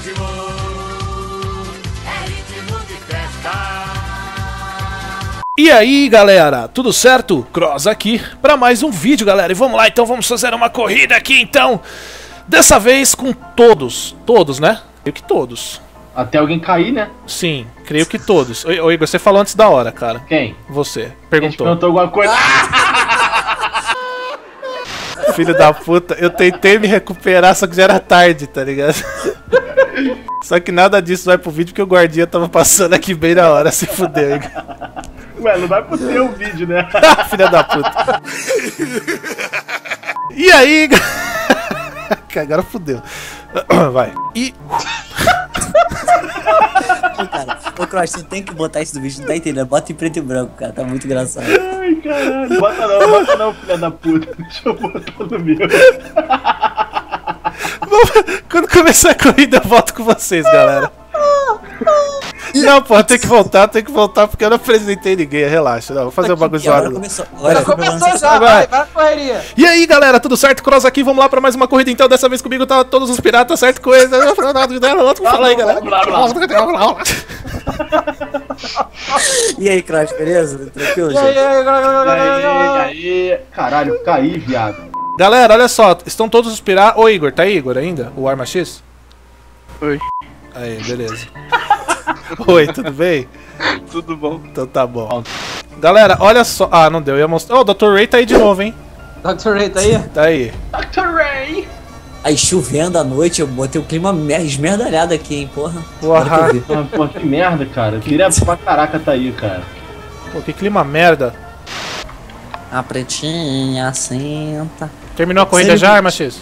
ritmo de festa. E aí galera, tudo certo? Cross aqui para mais um vídeo, galera. E vamos lá, então vamos fazer uma corrida aqui então. Dessa vez com todos, né? Creio que todos. Até alguém cair, né? Sim, creio que todos. Ô Igor, você falou antes da hora, cara. Quem? Você, A gente perguntou. alguma coisa. Filho da puta, eu tentei me recuperar, só que já era tarde, tá ligado? Só que nada disso vai pro vídeo porque o guardinha tava passando aqui bem na hora, se fudeu, Igor. Ué, não vai pro seu vídeo, né? Filha da puta. E aí, agora fudeu. Vai. E... Cara, ô Cross, você tem que botar isso no vídeo, não tá entendendo? Bota em preto e branco, cara, tá muito engraçado. Ai, caralho. Bota não, filha da puta. Deixa eu botar no meu. Quando começar a corrida eu volto com vocês, galera. Não, pô, tem que voltar porque eu não apresentei ninguém, relaxa. Não, vou fazer um bagulho Agora zoado. começou. Já começou já, Agora. vai na correria. E aí, galera, tudo certo? Cross aqui, vamos lá pra mais uma corrida então. Dessa vez comigo tá todos os piratas, certo? Coisa. Fala aí, galera. E aí, Cross, beleza? Tranquilo, E aí, gente? Aí. Caralho, caí, viado. Galera, olha só, estão todos os piratas. Ô, Igor, tá aí, Igor, ainda? O Arma X? Oi. Aí, beleza. Oi, tudo bem? Tudo bom? Então tá bom. Galera, olha só. Ah, não deu, eu ia mostrar. Ô, o Dr. Ray tá aí de novo, hein? Dr. Ray tá aí? Tá aí. Dr. Ray. Aí chovendo à noite, eu botei o clima esmerdalhado aqui, hein, porra. Porra. Agora que eu vi. Ah, pô, que merda, cara. Eu queria pra caraca tá aí, cara. Pô, que clima merda. A pretinha senta. Terminou a corrida já, Arma X?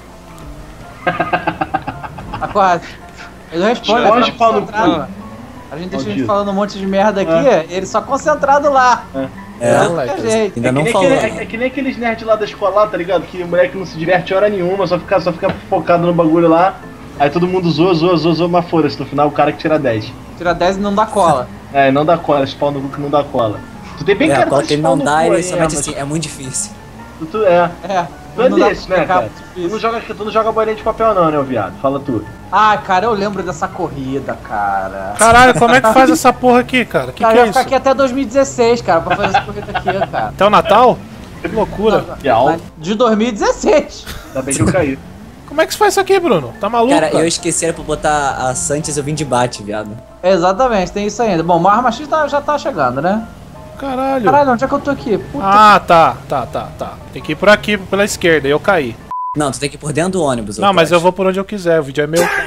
Tá quase. Ele não responde, Responde, tá pau no concentrado. cu. A gente deixa Maldito. ele falando um monte de merda aqui, ele só concentrado lá. É, moleque. Jeito. ainda não que falou. é que nem aqueles nerds lá da escola lá, tá ligado? Que o moleque não se diverte hora nenhuma, só fica focado no bagulho lá. Aí todo mundo zoa, mas foda-se. No final o cara que tira 10. Tira 10 e não dá cola. É, não dá cola, esse pau no cu que não dá cola. Tu tem bem É, cara a cola de que ele pau não no dá, cu ele aí, somente mas assim, é muito difícil. Tu é. Tu é não dá pra desse, né, explicar, cara? difícil. Tu não joga bolinha de papel não, né, ô viado? Fala tu. Ah, cara, eu lembro dessa corrida, cara. Caralho, como é que faz essa porra aqui, cara? Que Cara, é eu ia isso? ficar aqui até 2016, cara, pra fazer essa corrida aqui, cara. Até o Natal? Que loucura. Vial. De 2016. Ainda bem que eu caí. Como é que se faz isso aqui, Bruno? Tá maluco? Cara, eu esqueci era pra botar a Sanches, eu vim de bate, viado. Exatamente, tem isso ainda. Bom, o Arma X já tá chegando, né? Caralho. Caralho, onde é que eu tô aqui? Puta Ah, tá. Tem que ir por aqui, pela esquerda, e eu caí. Não, tu tem que ir por dentro do ônibus. Não, ô mas eu Cross. vou por onde eu quiser, o vídeo é meu.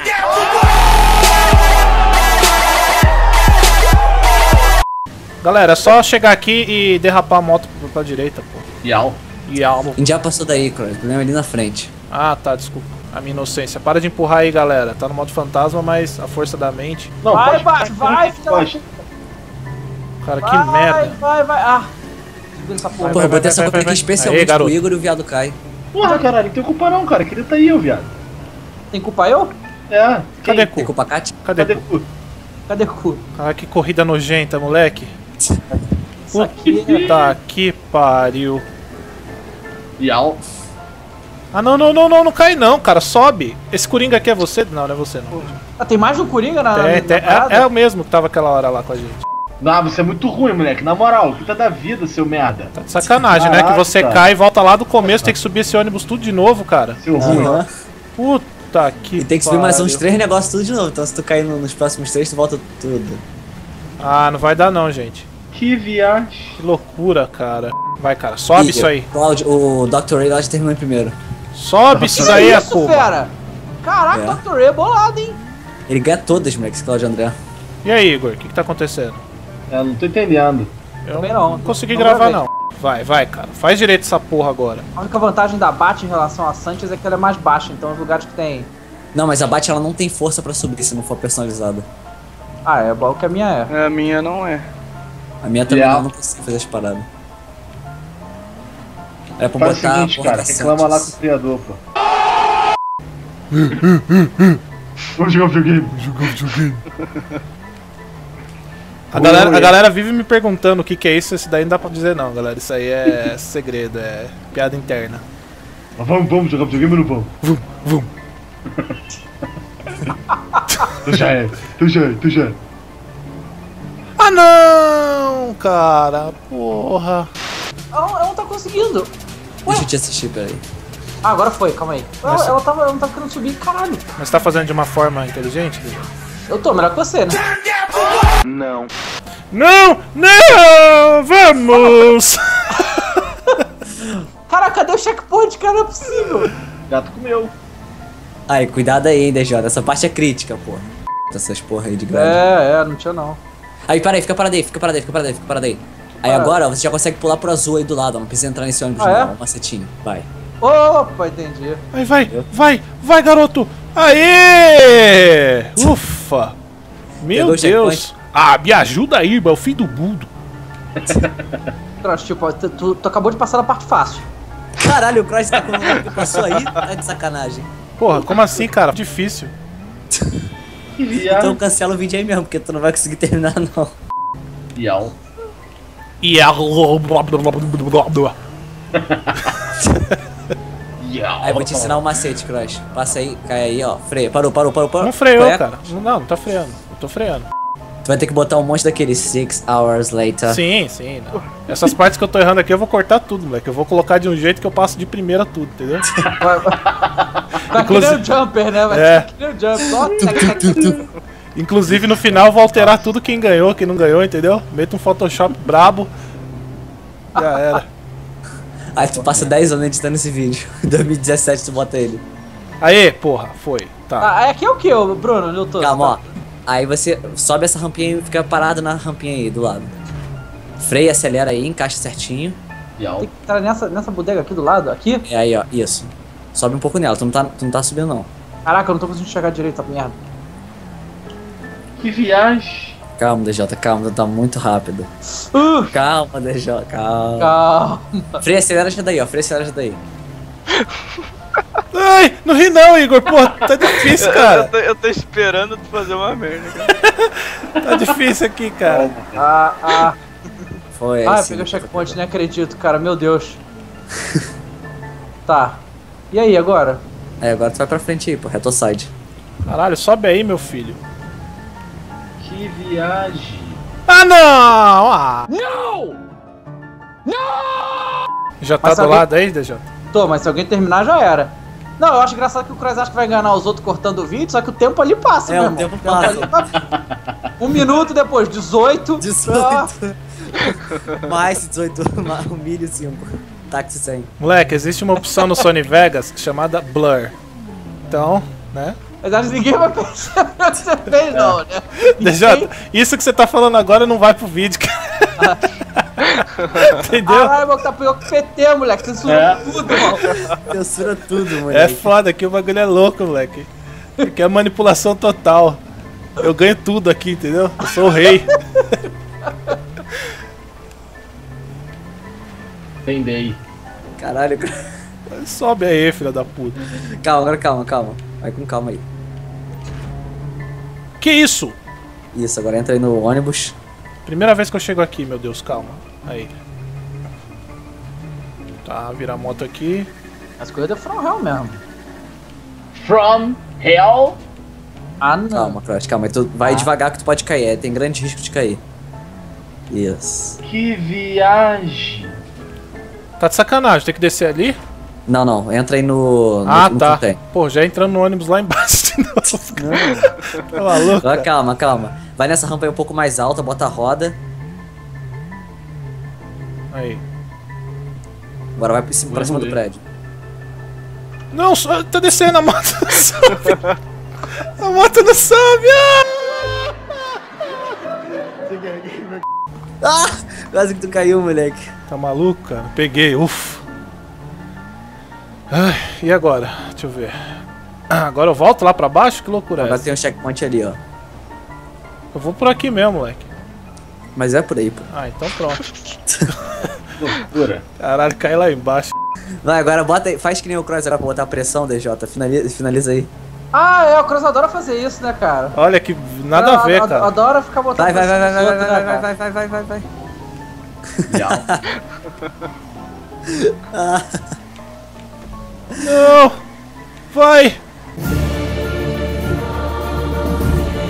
Galera, é só chegar aqui e derrapar a moto pra direita, pô. Vial. E almo. A gente já passou daí, Cross, o problema é ali na frente. Ah, tá, desculpa. A minha inocência. Para de empurrar aí, galera. Tá no modo fantasma, mas a força da mente. Não, Vai, pode, vai, filha da pode. Cara, que merda. Vai. Ah, segura essa porra. Porra, eu botei essa vai, corrida vai. aqui especialmente Aí, garoto. pro Igor e o viado cai. Porra, caralho, não tem culpa não, cara. Queria tá aí, ô viado. Tem culpa eu? É. Cadê Tem cu? culpa Kat? Cadê Cadê cu? cu? Cadê o cu? Cara, que corrida nojenta, moleque. Isso aqui é... Puta que pariu. Vial. Ah, não cai não, cara. Sobe. Esse Coringa aqui é você? Não, não é você não. Ah, tem mais de um Coringa na parada? É o mesmo que tava aquela hora lá com a gente. Não, você é muito ruim, moleque. Na moral, que tá da vida, seu merda. Tá de sacanagem, né? Que Caraca, você cara. cai e volta lá do começo, tem que subir esse ônibus tudo de novo, cara. Seu ruim. Aham. Puta que E tem que subir mais uns pariu. 3 negócios tudo de novo. Então se tu cair nos próximos 3, tu volta tudo. Ah, não vai dar não, gente. Que viagem. Que loucura, cara. Vai, cara, sobe E, isso aí. Cláudio, o Dr. Ray lá já terminou em primeiro. Sobe isso Que daí, isso, Akuma. fera? Caraca, É. Dr. Ray é bolado, hein? Ele ganha todas, moleque, esse Cláudio André. E aí, Igor, o que tá acontecendo? Eu não tô entendendo. Eu Também não. consegui Não gravar, gravei. não. Vai, cara. Faz direito essa porra agora. A única vantagem da Bat em relação a Sanchez é que ela é mais baixa, então os lugares que tem... Não, mas a Bat ela não tem força pra subir se não for personalizada. Ah, é igual que a minha é. A minha não é. A minha também Yeah. não consigo fazer as paradas. É pra Faz o botar seguinte, a porra cara. da Reclama lá com o Sanches. criador, pô. Vamos jogar videogame. A galera vive me perguntando o que é isso, esse daí não dá pra dizer não, galera. Isso aí é segredo, é piada interna. Mas vamos jogar videogame ou não vamos? Vum. Tu já é, tu já é, tu já é. Ah, não, cara. Porra. Ela não tá conseguindo. Deixa eu te assistir, peraí. Ah, agora foi, calma aí. Mas- Ela não tava querendo subir, caralho. Mas você tá fazendo de uma forma inteligente? DJ? Eu tô melhor que você, né? Não. Não! Não! Vamos! Caraca, cadê o checkpoint, cara? Não é possível. Gato comeu. Aí, cuidado aí, hein, DJ. Essa parte é crítica, pô. Essas porra aí de grande. Não tinha não. Aí, para aí, fica parado aí, fica parado aí, fica parado aí, fica parado aí. Aí agora você já consegue pular pro azul aí do lado, ó. Não precisa entrar nesse ônibus Ah, é? não, um macetinho. Vai. Opa, entendi. Vai, garoto! Aê! Ufa! Meu Pegou o Deus! checkpoint? Ah, me ajuda aí, irmão, é o fim do mundo. Cross, tipo, tu acabou de passar na parte fácil. Caralho, o Cross tá com o que passou aí? Tá de sacanagem. Porra, como assim, cara? Difícil. Que viado. Então cancela o vídeo aí mesmo, porque tu não vai conseguir terminar não. Iau. E a... Iau. Aí vou te ensinar um macete, Cross. Passa aí, cai aí, ó. Freia. Parou. Não freou, Freia. cara. Não tá freando. Eu tô freando. Tu vai ter que botar um monte daqueles 6 hours later. Sim. Não. Essas partes que eu tô errando aqui eu vou cortar tudo, moleque. Eu vou colocar de um jeito que eu passo de primeira tudo, entendeu? Vai que nem o Jumper, né? Vai É. que nem o Jumper. Só tac. Inclusive no final eu vou alterar tudo quem ganhou, quem não ganhou, entendeu? Meto um Photoshop brabo. Já era. Aí tu passa 10 anos editando esse vídeo. Em 2017 tu bota ele. Aê, porra, foi. Tá. Ah, aqui é o que, Bruno? Onde eu tô? Calma, ó. Aí você sobe essa rampinha e fica parado na rampinha aí do lado. Freia, acelera aí, encaixa certinho. Iau. Tem que entrar nessa bodega aqui do lado, aqui. E aí, ó, isso. Sobe um pouco nela, tu não tá subindo não. Caraca, eu não tô conseguindo enxergar direito a merda. Que viagem. Calma, DJ, calma, tá muito rápido. Calma, DJ, calma. Calma. Freia, acelera já daí, ó. Freia, acelera já daí. Ai, não ri não, Igor. Porra, tá difícil, cara. Eu tô esperando tu fazer uma merda, cara. Tá difícil aqui, cara. Foi, Ah, eu assim, peguei o checkpoint, nem acredito, cara. Meu Deus. Tá. E aí, agora? Aí agora tu vai pra frente aí, pô, retoside. Caralho, sobe aí, meu filho. Que viagem. Ah, não! Ah. Não! Já tá Mas do alguém- lado aí, DJ? Tô, mas se alguém terminar, já era. Não, eu acho engraçado que o Cross acha que vai enganar os outros cortando o vídeo, só que o tempo ali passa, É, meu o irmão. tempo passa. ali Um minuto depois, 18. 18. Mais 18, um milho 5. Táxi 100. Moleque, existe uma opção no Sony Vegas chamada Blur. Então, né? Mas acho que ninguém vai perceber o que você fez, não, né? DJ, isso que você tá falando agora não vai pro vídeo, cara. Entendeu? Caralho, meu, tá pior que PT, moleque. Você subiu tudo, irmão. Censura tudo, É moleque. foda que o bagulho é louco, moleque. Aqui é manipulação total. Eu ganho tudo aqui, entendeu? Eu sou o rei. Entendei. Caralho. Sobe aí, filha da puta. Calma, agora calma. Vai com calma aí. Que isso? Isso, agora entra aí no ônibus. Primeira vez que eu chego aqui, meu Deus, calma. Aí. Tá, vira a moto aqui. As coisas é from hell mesmo. From hell. Ah, não. Calma, Crush, calma. Aí tu vai devagar que tu pode cair. Tem grande risco de cair. Isso. Que viagem. Tá de sacanagem, tem que descer ali? Não. Entra aí no Ah, no tá. que tem. Pô, já entrando no ônibus lá embaixo de novo. Tá maluco? Agora calma. Vai nessa rampa aí um pouco mais alta, bota a roda. Aí. Agora vai pra cima do prédio. Não, tá descendo, a moto não sobe. A moto não sobe. Ah! Quase que tu caiu, moleque. Tá maluco, cara? Peguei, ufa. Ai, e agora? Deixa eu ver. Agora eu volto lá pra baixo? Que loucura é Agora essa? tem um checkpoint ali, ó. Eu vou por aqui mesmo, moleque. Mas é por aí, pô. Ah, então pronto. Loucura. Caralho, cai lá embaixo. Vai, agora bota aí. Faz que nem o Cross agora pra botar a pressão, DJ. Finaliza aí. Ah, é, o Cross adora fazer isso, né, cara? Olha que nada a ver, cara. Adora ficar botando Vai. pressão nos outros, né, cara? Vai. Não! Vai!